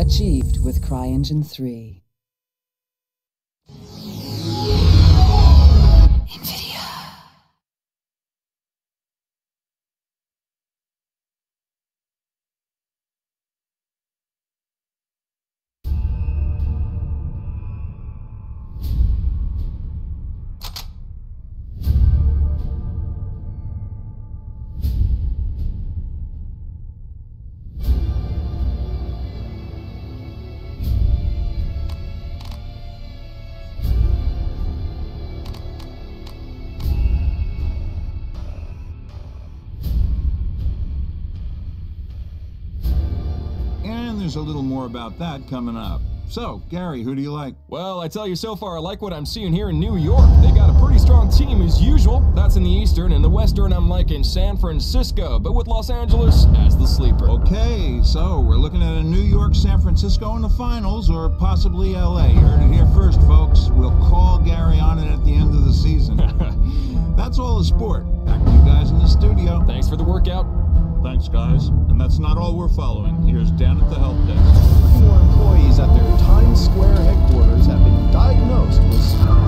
Achieved with CryEngine 3. There's a little more about that coming up. So, Gary, who do you like? Well, I tell you so far, I like what I'm seeing here in New York. They got a pretty strong team as usual. That's in the Eastern. And the Western, I'm liking San Francisco, but with Los Angeles as the sleeper. Okay, so we're looking at a New York, San Francisco in the finals, or possibly LA. You heard it here first, folks. We'll call Gary on it at the end of the season. That's all the sport. Back to you guys in the studio. Thanks for the workout. Thanks, guys. And that's not all we're following. Here's Dan at the help desk. 3 more employees at their Times Square headquarters have been diagnosed with...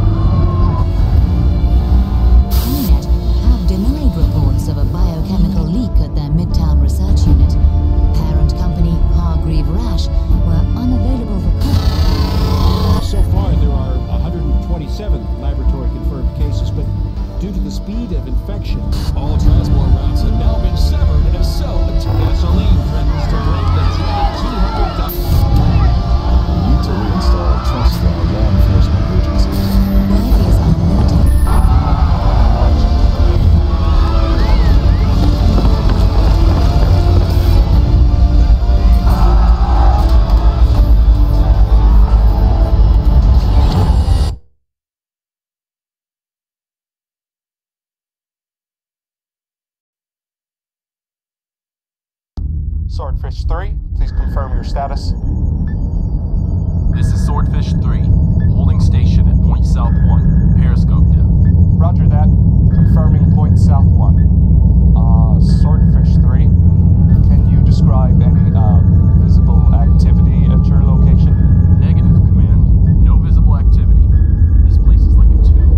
CNET have denied reports of a biochemical leak at their Midtown research unit. Parent company Hargreave Rash were unavailable for comment. So far, there are 127 laboratory-confirmed cases, but due to the speed of infection, all transport routes have now been severed, and so gasoline threatens to break the dreaded 200. we need to reinstall trust law enforcement agencies. Where is unlimited? Swordfish 3, please confirm your status. This is Swordfish 3, holding station at Point South 1, periscope depth. Roger that. Confirming Point South 1. Swordfish 3, can you describe any, visible activity at your location? Negative, Command. No visible activity. This place is like a tomb.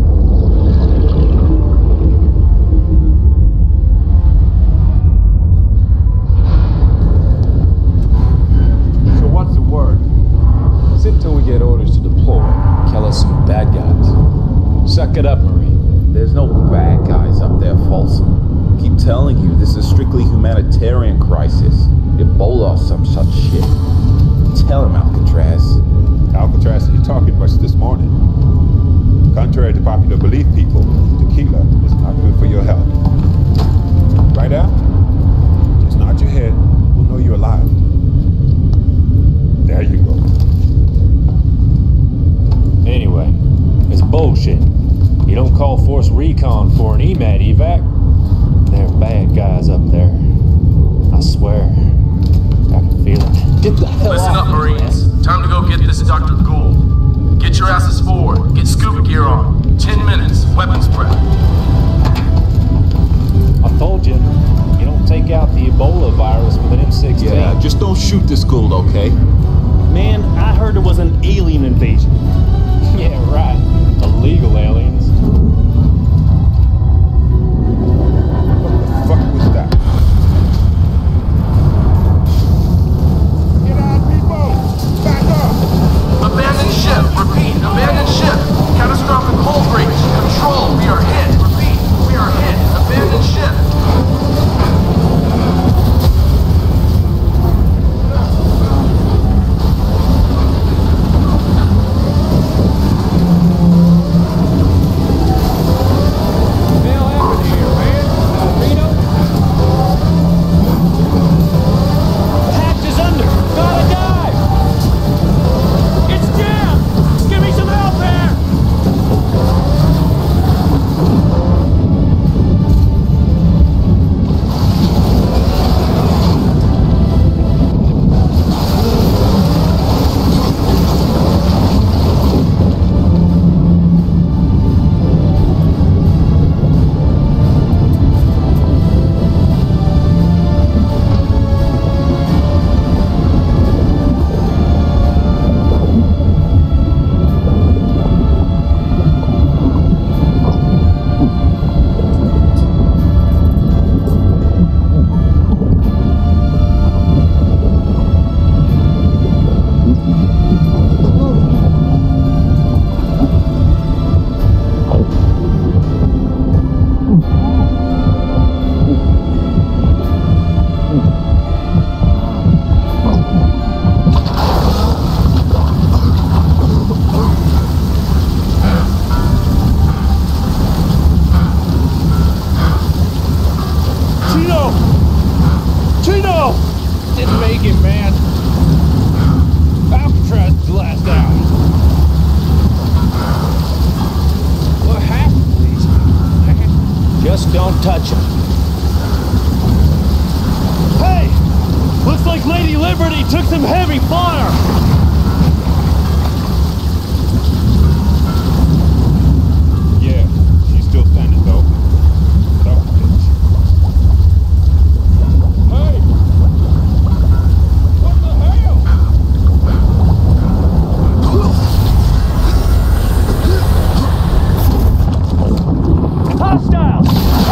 So what's the word? Sit till we get orders to deploy. Kill us some bad guys. Suck it up, Marine. There's no bad guys up there, Folsom. Keep telling you, this is a strictly humanitarian crisis. Ebola or some such shit. Tell him, Alcatraz. Alcatraz, you talking much this morning. Contrary to popular belief, people, tequila is not good for your health. Right, Al? Just nod your head. We'll know you're alive. There you go. Anyway, it's bullshit. You don't call Force Recon for an EMAT evac. They're bad guys up there. I swear. I can feel it. Get the hell Listen off up, Marines. Time to go get this Dr. Gould. Get your asses forward. Get scuba gear on. 10 minutes. Weapons prep. I told you, you don't take out the Ebola virus with an M16. Yeah, just don't shoot this Gould, okay? Man, I heard there was an alien invasion. Yeah, right. Illegal aliens. What the fuck was that? Get out, people! Back up! Abandoned ship. Repeat. Abandoned ship. Catastrophic hull breach. Control. We are hit. Repeat. We are hit. Abandoned ship. didn't make it, man. Alcatraz is the last out. What happened, please? Just don't touch him. Hey! Looks like Lady Liberty took some heavy fire! Yeah, she's still standing though. Tough bitch. Hey! What the hell? Hostiles!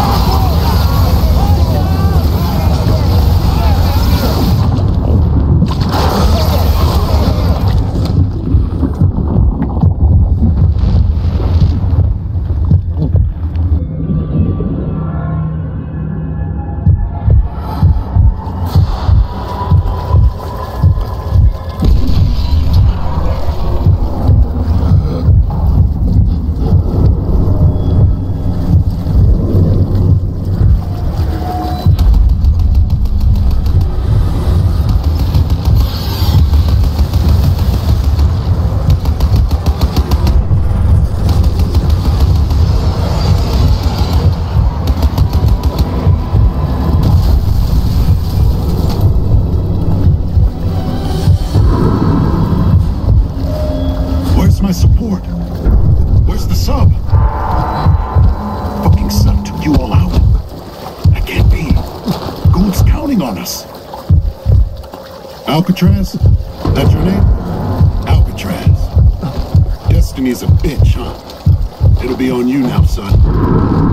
Where's my support? Where's the sub? Fucking sub took you all out. That can't be. Gould's counting on us. Alcatraz? That's your name? Alcatraz. Destiny's a bitch, huh? It'll be on you now, son.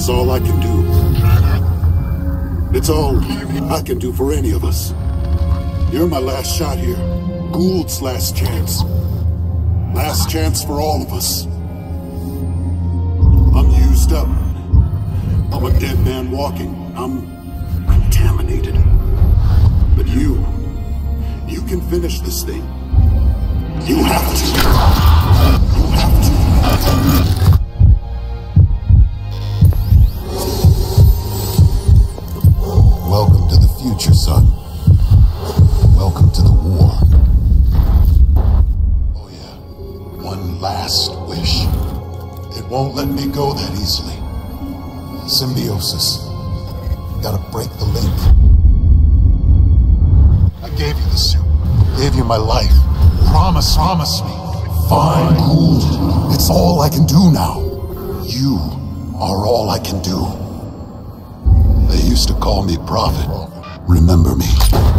is all I can do. It's all I can do for any of us. You're my last shot here. Gould's last chance. Last chance for all of us. I'm used up. I'm a dead man walking. I'm contaminated. But you can finish this thing. You have to. You have to. Welcome to the future, son. Welcome to the war. Oh yeah, one last wish. It won't let me go that easily. Symbiosis. Gotta break the link. I gave you the suit. Gave you my life. Promise me. Fine, Gould. It's all I can do now. You are all I can do. They used to call me Prophet. Remember me.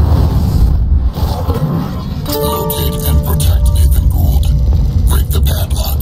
Locate and protect Nathan Gould. Break the padlock.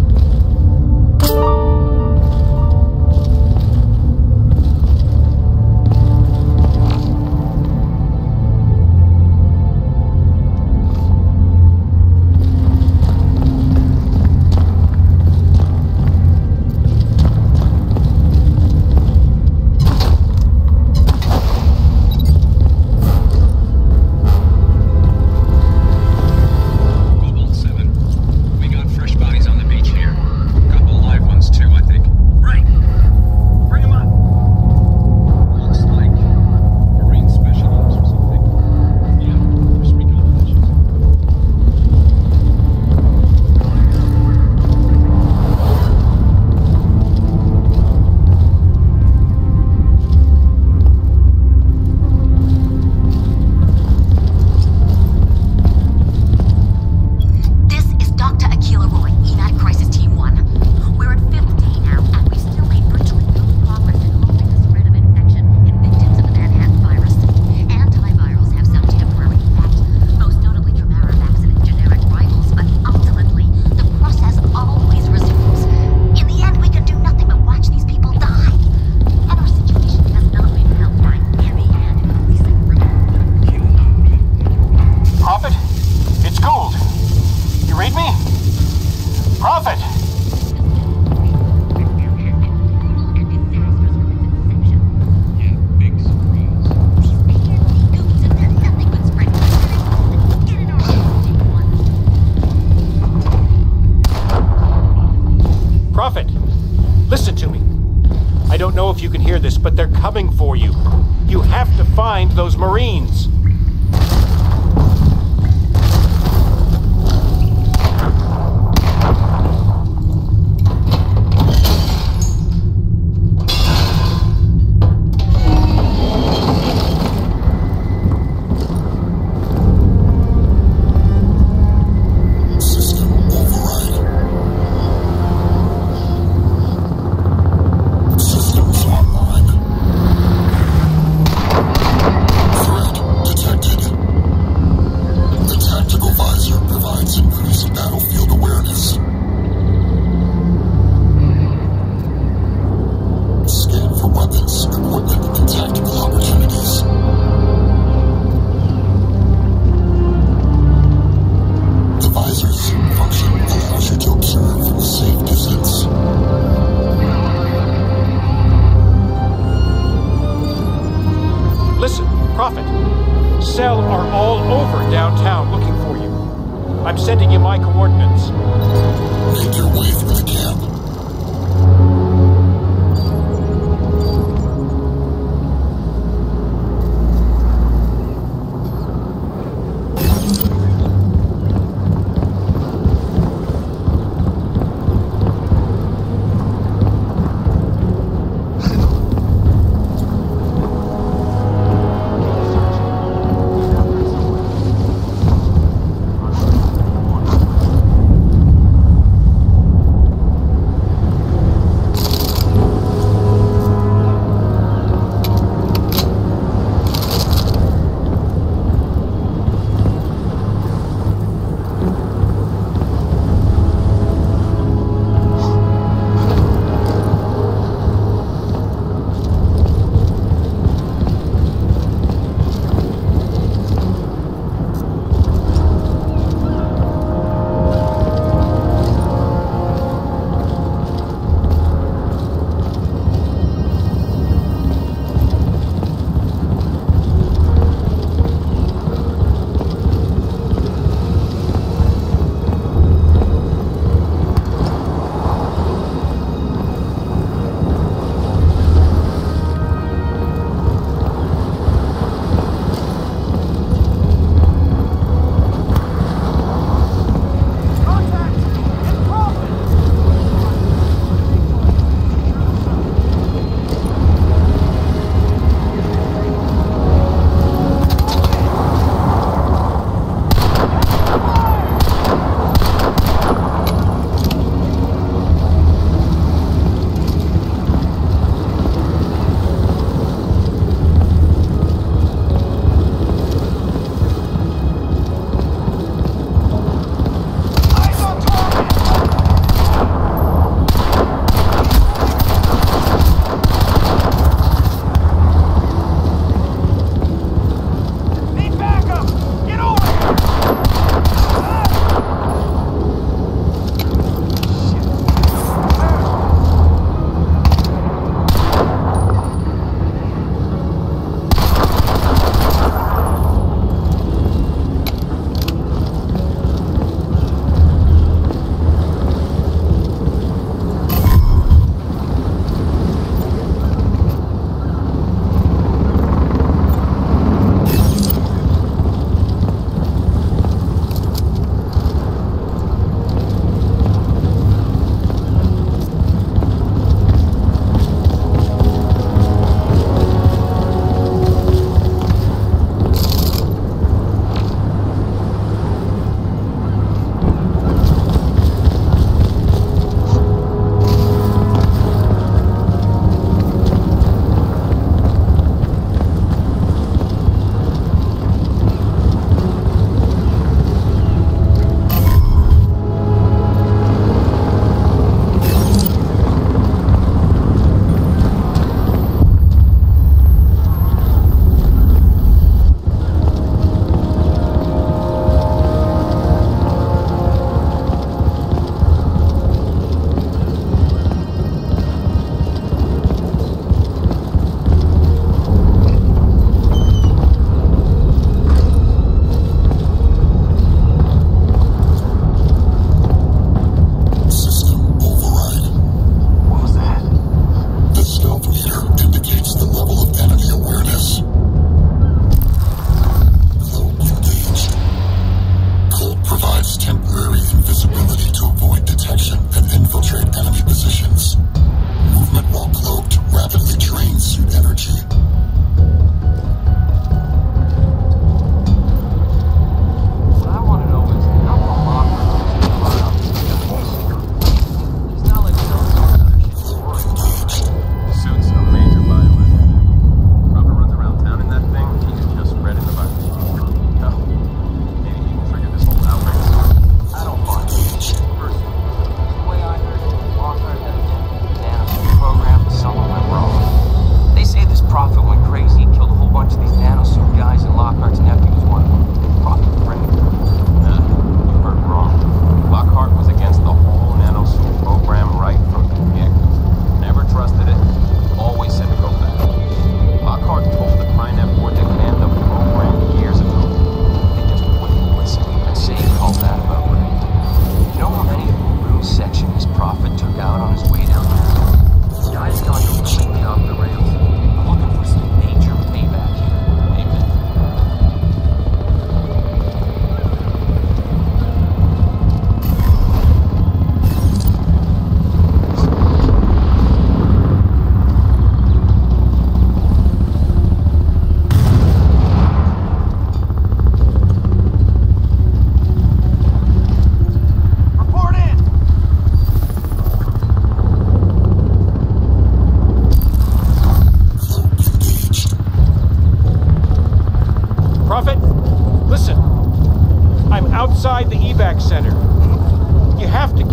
But they're coming for you. You have to find those Marines.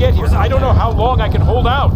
get here. I don't know how long I can hold out.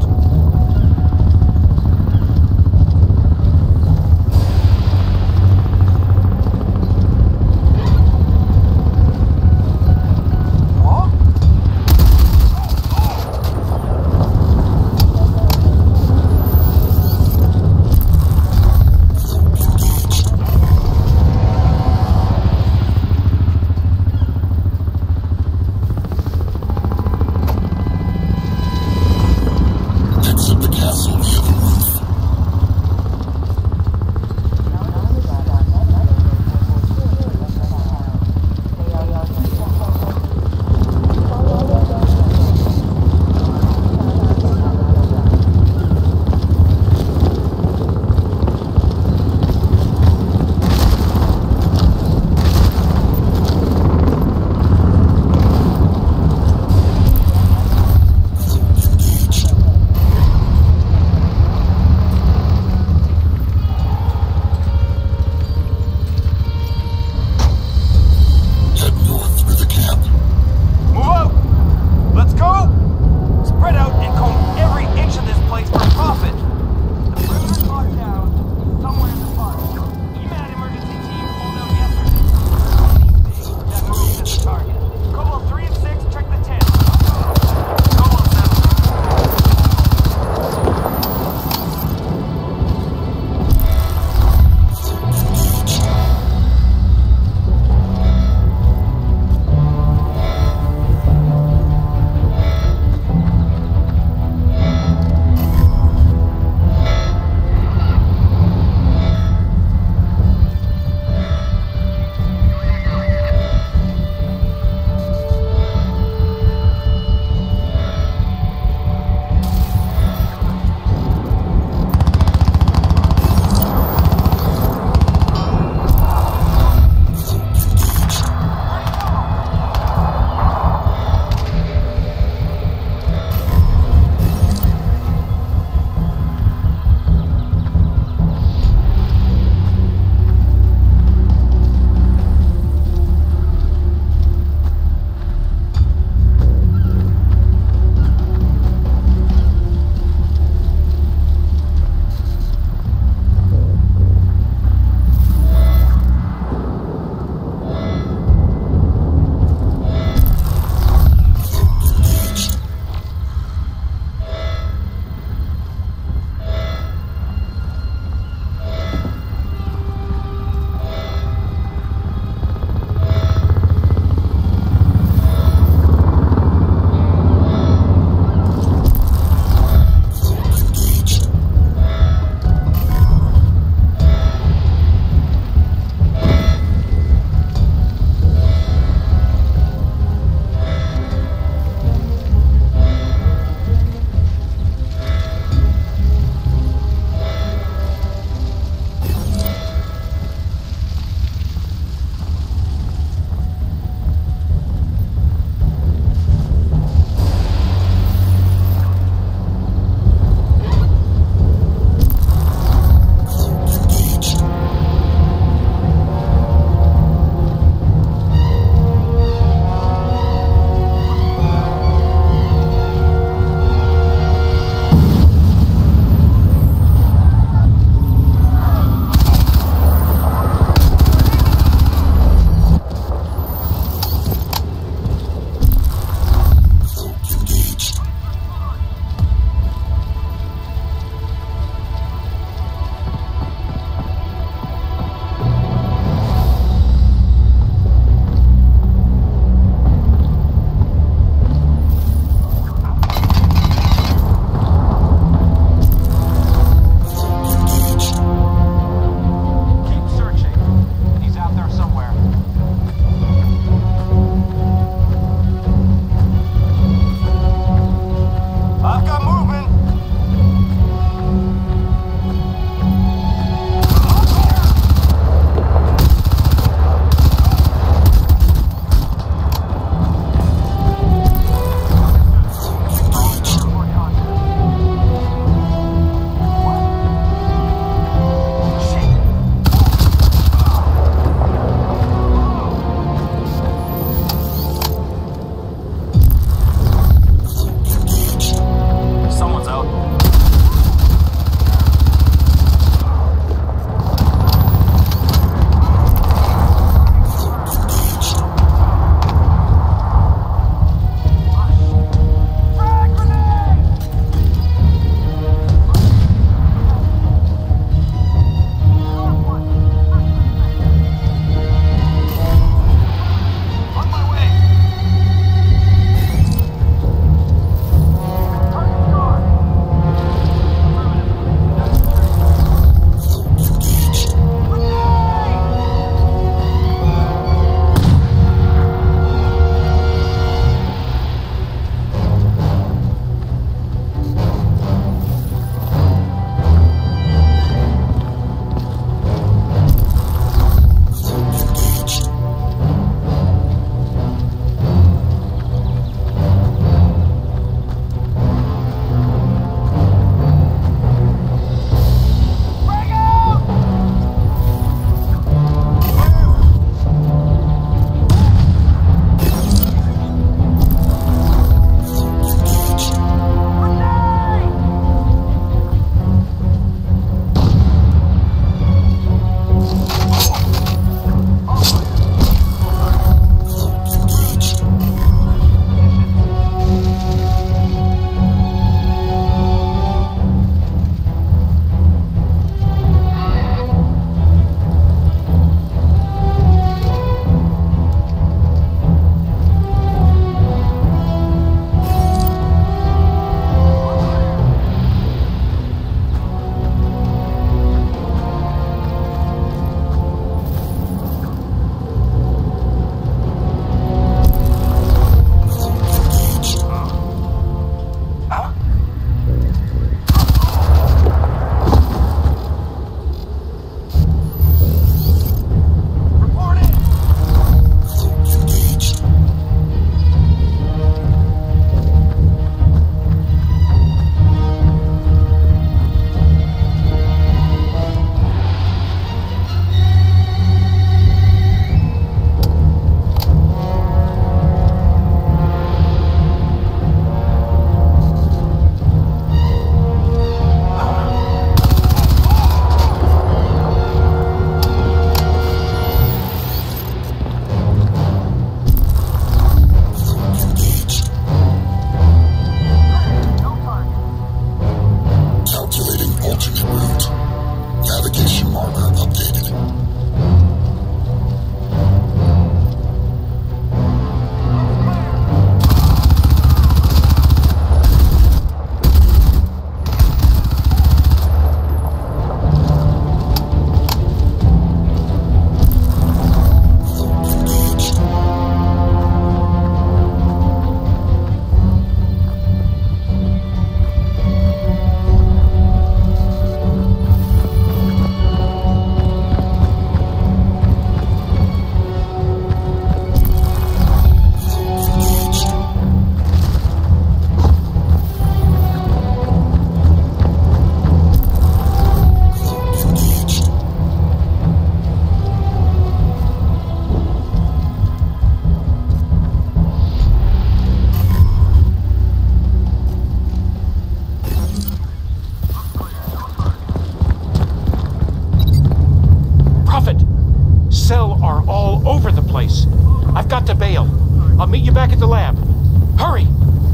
at the lab. Hurry!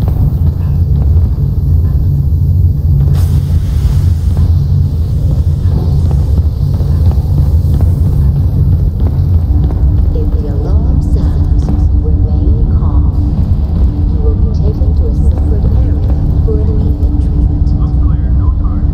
If the alarm sounds, remain calm. You will be taken to a separate area for immediate treatment. Unclear, no target.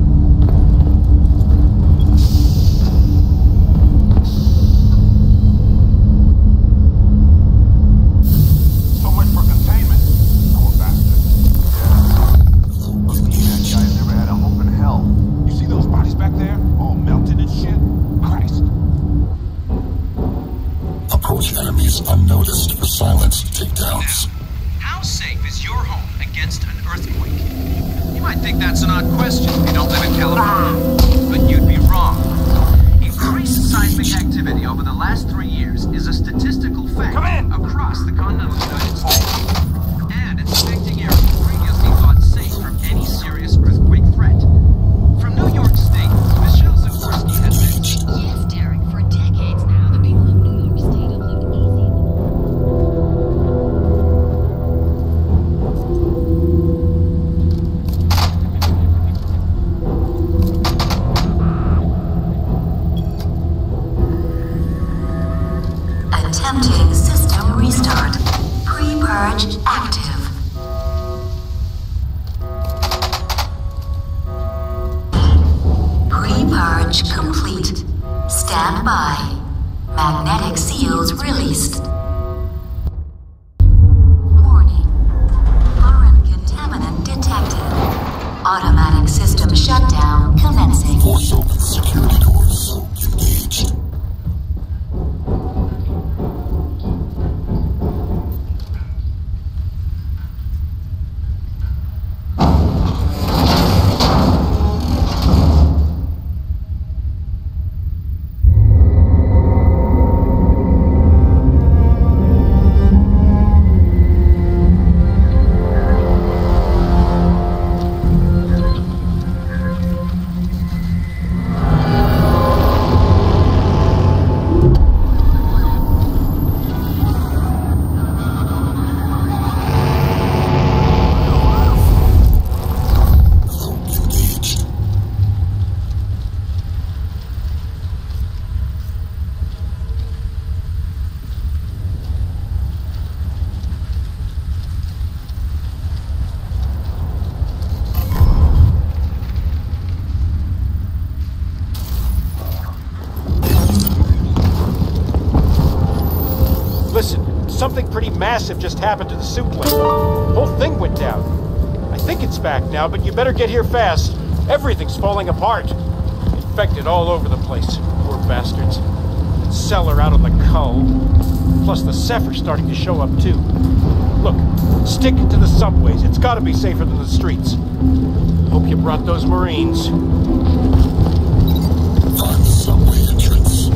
So much for containment. Poor bastard. Yeah. Those Enac guys never had a hope in hell. You see those bodies back there? All melted and shit? Christ. Approach enemies unnoticed for silence takedowns. How safe is your home against an earthquake? You might think that's an odd question if you don't live in California, but you'd be wrong. Increased seismic activity over the last 3 years is a statistical fact across the continental United States. And it's affecting areas previously thought safe from any serious earthquake threat. From New York State, Michelle Zagorski has been... Yes, Derek, for decades now, the people of New York State have lived easy. Attempting system restart. Pre-purge active. Pre-purge complete. Stand by. Magnetic seals released. Warning. Foreign contaminant detected. Automatic system shutdown commencing. Force open security doors. Engaged. Listen, something pretty massive just happened to the suit link. The whole thing went down. I think it's back now, but you better get here fast. Everything's falling apart. Infected all over the place. Poor bastards. Cellular out on the cull. Plus the Ceph are starting to show up too. Look, stick to the subways. It's gotta be safer than the streets. Hope you brought those Marines. Find the subway entrance.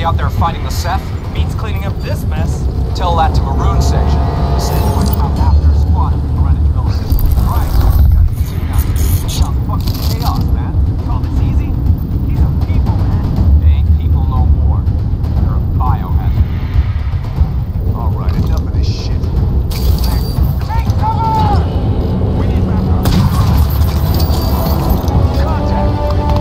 already out there fighting the Ceph? Means cleaning up this mess. Tell that to Maroon Section. Send them out after a squad of the Greenwich Village. Right, you gotta be kidding out here. This sounds fucking chaos, man. Call this easy? These are people, man. They ain't people no more. They're a biohazard. Alright, enough of this shit. Take cover! We need backup. Contact!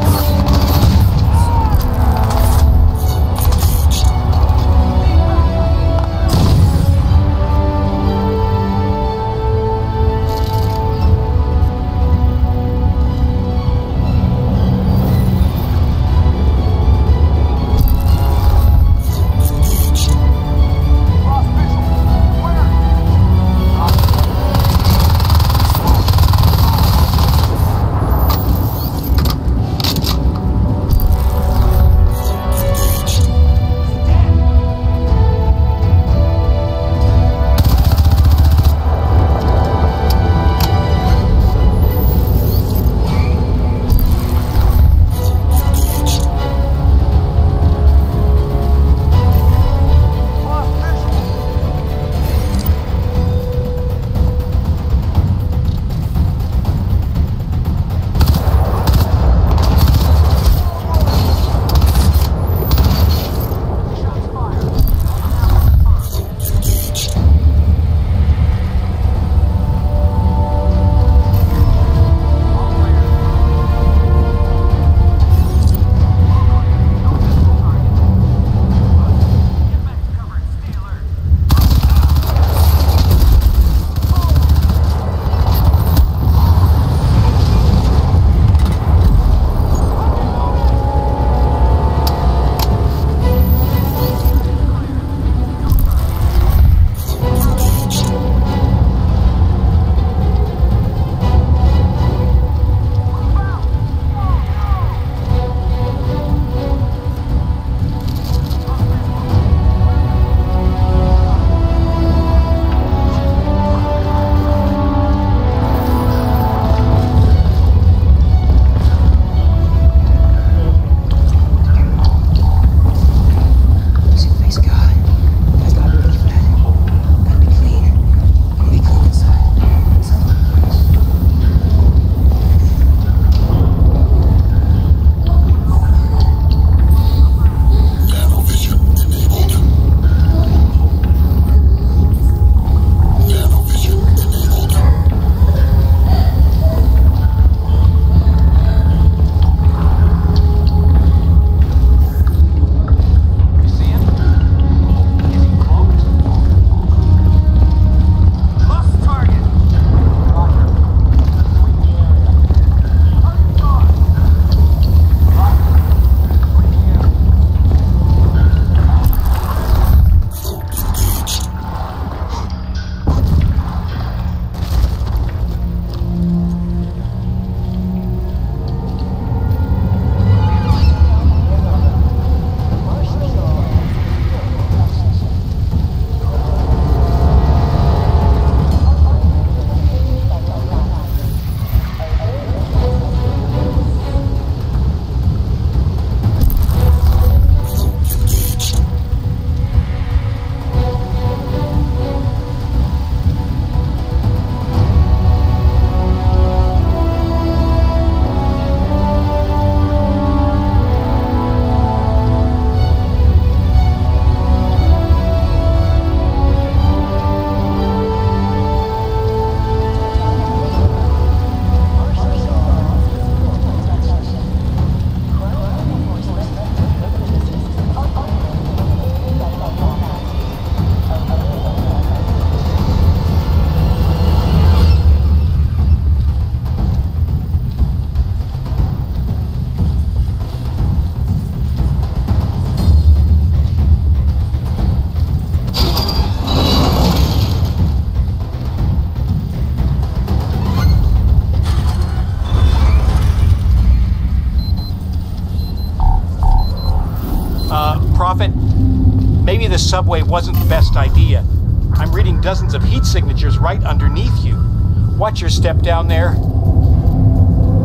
Prophet, maybe the subway wasn't the best idea. I'm reading dozens of heat signatures right underneath you. Watch your step down there.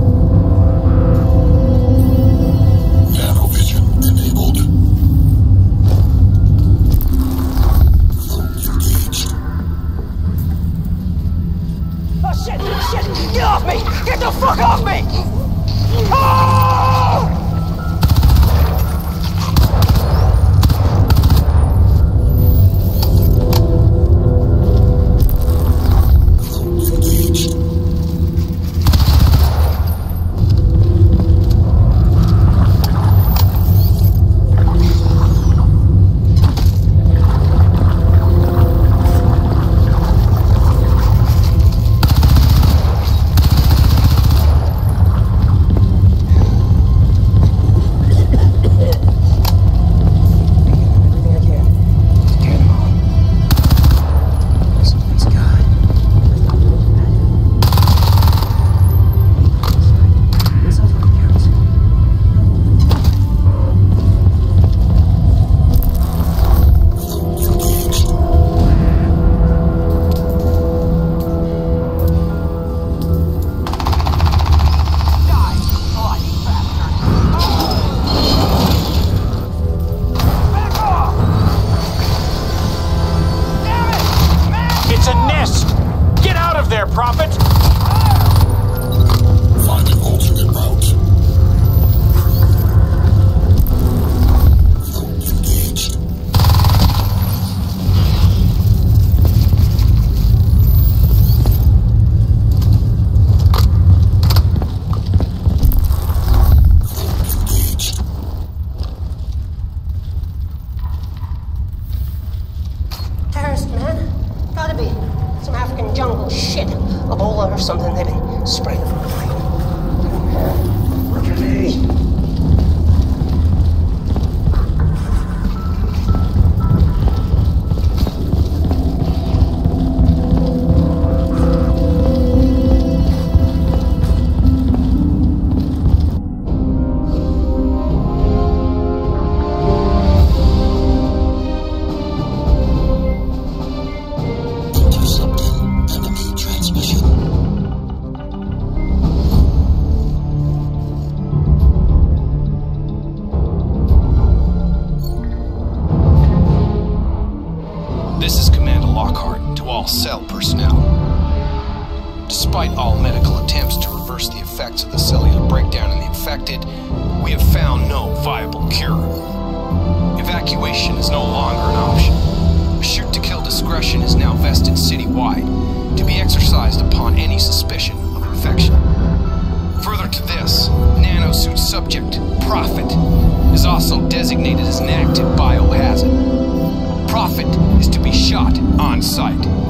Nanovision enabled. Shit. Ebola or something. They've been spraying them from the plane. Cell personnel. Despite all medical attempts to reverse the effects of the cellular breakdown in the infected, we have found no viable cure. Evacuation is no longer an option. A shoot-to-kill discretion is now vested citywide, to be exercised upon any suspicion of infection. Further to this, nanosuit subject, Prophet, is also designated as an active biohazard. Prophet is to be shot on site.